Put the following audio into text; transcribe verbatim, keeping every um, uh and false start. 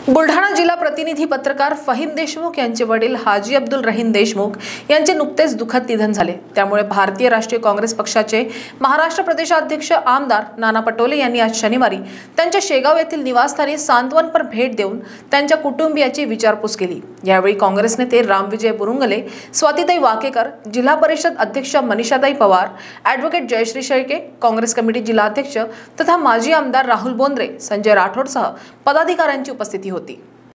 बुलढाणा जिल्हा प्रतिनिधी पत्रकार फहीम देशमुख यांचे वडील हाजी अब्दुल रहीम देशमुख यांचे नुकतेच दुःखद निधन झाले। त्यामुळे भारतीय राष्ट्रीय काँग्रेस पक्षाचे महाराष्ट्र प्रदेशाध्यक्ष आमदार नाना पटोले यांनी आज शनिवारी त्यांच्या शेगाव येथील निवासस्थानी सांत्वनपर भेट देऊन त्यांच्या कुटुंबियाची विचारपूस केली। यावेळी काँग्रेस नेते रामविजय बुरुंगले, स्वातीताई वाकेकर, जिल्हा परिषद अध्यक्ष मनीषाताई पवार, ॲडव्होकेट जयश्री शेळके, काँग्रेस कमिटी जिल्हाध्यक्ष तथा माजी आमदार राहुल बोंद्रे, संजय राठोडसह पदाधिकाऱ्यांची उपस्थिती होती।